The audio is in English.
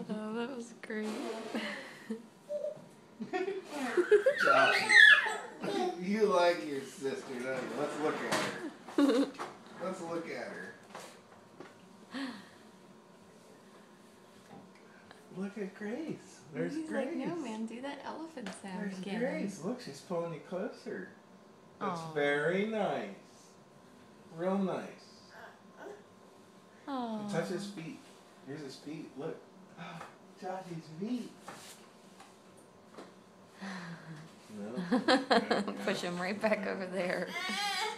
Oh, that was great. Josh, you like your sister, don't you? Let's look at her. Let's look at her. Look at Grace. There's He's Grace. like, no, man, do that elephant sound There's again. Grace. Look, she's pulling you closer. That's Aww. very nice. Real nice. Aww. Touch his feet. Here's his feet. Look. Joshy's feet. No. Push him right back over there.